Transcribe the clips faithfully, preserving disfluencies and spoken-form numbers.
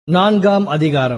நான்காம் அதிகாரம்.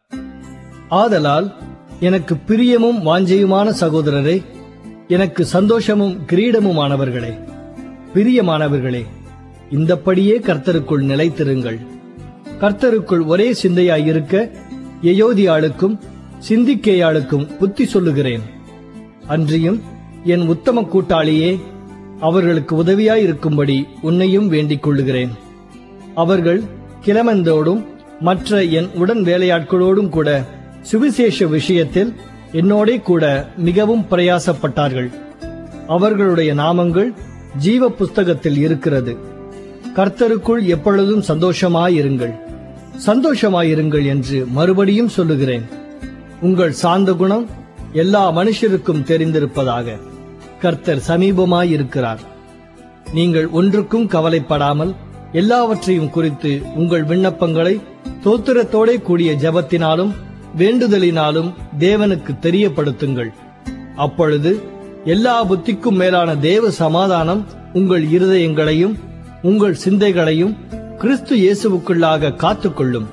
ஆதலால் எனக்கு பிரியமும் வாஞ்சையுமான சகோதரரே, எனக்கு சந்தோஷமும் கிரீடமுமானவர்களே, பிரியமானவர்களே, இந்தப்படியே கர்த்தருக்குள் நிலைத்திருங்கள். கர்த்தருக்குள் ஒரே சிந்தையாயிருக்க எயோதியாளுக்கும் சிந்திக்கேயாளுக்கும் புத்தி சொல்லுகிறேன். அன்றியும் என் உத்தம கூட்டாளியே, அவர்களுக்கு உதவியாயிருக்கும்படி உன்னையும் வேண்டிக் கொள்ளுகிறேன். அவர்கள் கிலமந்தோடும் மற்ற என் உடன் வேலையாட்களோடும் கூட சுவிசேஷ விஷயத்தில் என்னோடே கூட மிகவும் பிரயாசப்பட்டார்கள். அவர்களுடைய நாமங்கள் ஜீவ புஸ்தகத்தில் இருக்கிறது. கர்த்தருக்குள் எப்பொழுதும் சந்தோஷமாயிருங்கள், சந்தோஷமாயிருங்கள் என்று மறுபடியும் சொல்லுகிறேன். உங்கள் சாந்த குணம் எல்லா மனுஷருக்கும் தெரிந்திருப்பதாக. கர்த்தர் சமீபமாயிருக்கிறார். நீங்கள் ஒன்றுக்கும் கவலைப்படாமல் எல்லாவற்றையும் குறித்து உங்கள் விண்ணப்பங்களை தோத்திரத்தோடே கூடிய ஜெபத்தினாலும் வேண்டுதலினாலும் தேவனுக்கு தெரியப்படுத்துங்கள். அப்பொழுது எல்லா புத்திக்கும் மேலான தேவ சமாதானம் உங்கள் இருதயங்களையும் உங்கள் சிந்தைகளையும் கிறிஸ்து இயேசுவுக்குள்ளாக காத்துக்கொள்ளும்.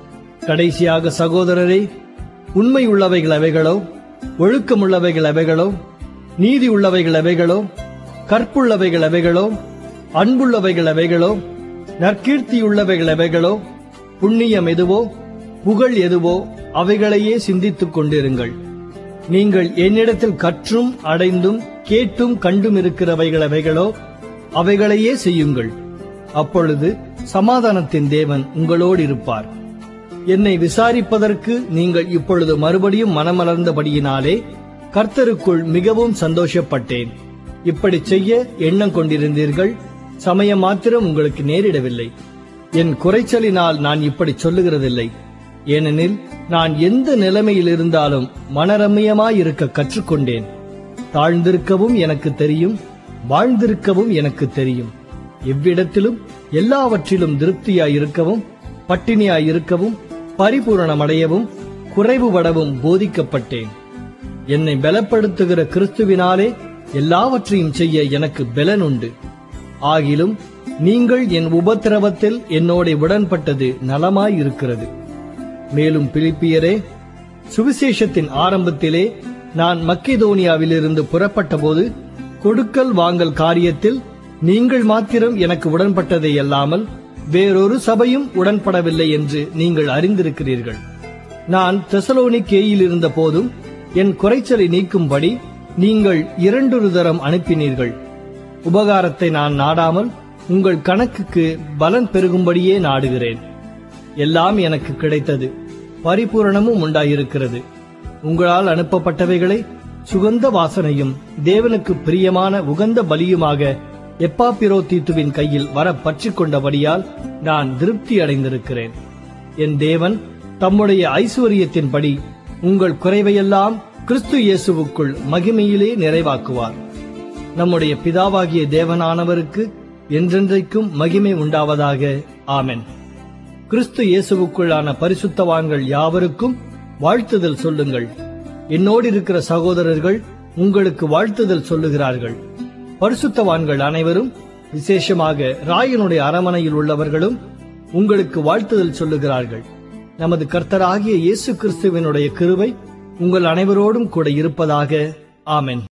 கடைசியாக சகோதரரே, உண்மை உள்ளவைகள் அவைகளோ, ஒழுக்கமுள்ளவைகள் அவைகளோ, நீதி உள்ளவைகள் அவைகளோ, கற்புள்ளவைகள் அவைகளோ, அன்புள்ளவைகள் அவைகளோ, நற்கீர்த்தியுள்ளவைகள் எவைகளோ, புண்ணியம் எதுவோ, புகழ் எதுவோ, அவைகளையே சிந்தித்துக் கொண்டிருங்கள். நீங்கள் என்னிடத்தில் கற்றும் அடைந்தும் கேட்டும் கண்டும் இருக்கிறவைகள் எவைகளோ, அவைகளையே செய்யுங்கள். அப்பொழுது சமாதானத்தின் தேவன் உங்களோடு இருப்பார். என்னை விசாரிப்பதற்கு நீங்கள் இப்பொழுது மறுபடியும் மனமலர்ந்தபடியினாலே கர்த்தருக்குள் மிகவும் சந்தோஷப்பட்டேன். இப்படி செய்ய எண்ணம் கொண்டிருந்தீர்கள், சமயம் மாத்திரம் உங்களுக்கு நேரிடவில்லை. என் குறைச்சலினால் நான் இப்படி சொல்லுகிறதில்லை. ஏனெனில் நான் எந்த நிலைமையில் இருந்தாலும் மனரம்யமாயிருக்க கற்றுக்கொண்டேன். தாழ்ந்திருக்கவும் எனக்கு தெரியும், வாழ்ந்திருக்கவும் எனக்கு தெரியும். எவ்விடத்திலும் எல்லாவற்றிலும் திருப்தியாயிருக்கவும் பட்டினியாயிருக்கவும் பரிபூரணமடையவும் குறைவுபடவும் போதிக்கப்பட்டேன். என்னை பலப்படுத்துகிற கிறிஸ்துவினாலே எல்லாவற்றையும் செய்ய எனக்கு பலன் உண்டு. ஆகிலும் நீங்கள் என் உபத்திரவத்தில் என்னோட உடன்பட்டது நலமாயிருக்கிறது. மேலும் பிலிப்பியரே, சுவிசேஷத்தின் ஆரம்பத்திலே நான் மக்கெதோனியாவிலிருந்து புறப்பட்ட போது கொடுக்கல் வாங்கல் காரியத்தில் நீங்கள் மாத்திரம் எனக்கு உடன்பட்டதை அல்லாமல் வேறொரு சபையும் உடன்படவில்லை என்று நீங்கள் அறிந்திருக்கிறீர்கள். நான் தெசலோனிக்கேயில் இருந்த போதும் என் குறைச்சலை நீக்கும்படி நீங்கள் இரண்டொரு தரம் அனுப்பினீர்கள். உபகாரத்தை நான் நாடாமல் உங்கள் கணக்குக்கு பலன் பெருகும்படியே நாடுகிறேன். எல்லாம் எனக்கு கிடைத்தது, பரிபூரணமும் உண்டாயிருக்கிறது. உங்களால் அனுப்பப்பட்டவைகளை சுகந்த வாசனையும் தேவனுக்கு பிரியமான உகந்த பலியுமாக எப்பாப்பிரோதீத்துவின் கையில் வர பற்றிக் கொண்டபடியால் நான் திருப்தி அடைந்திருக்கிறேன். என் தேவன் தம்முடைய ஐசுவரியத்தின்படி உங்கள் குறைவையெல்லாம் கிறிஸ்து இயேசுவுக்குள் மகிமையிலே நிறைவாக்குவார். நம்முடைய பிதாவாகிய தேவனானவருக்கு என்றென்றைக்கும் மகிமை உண்டாவதாக. ஆமென். கிறிஸ்து இயேசுவுக்குள்ளான பரிசுத்தவான்கள் யாவருக்கும் வாழ்த்துதல் சொல்லுங்கள். என்னோடு இருக்கிற சகோதரர்கள் உங்களுக்கு வாழ்த்துதல் சொல்லுகிறார்கள். பரிசுத்தவான்கள் அனைவரும், விசேஷமாக ராயனுடைய அரமனையில் உள்ளவர்களும் உங்களுக்கு வாழ்த்துதல் சொல்லுகிறார்கள். நமது கர்த்தராகிய இயேசு கிறிஸ்துவினுடைய கிருபை உங்கள் அனைவரோடும் கூட இருப்பதாக. ஆமென்.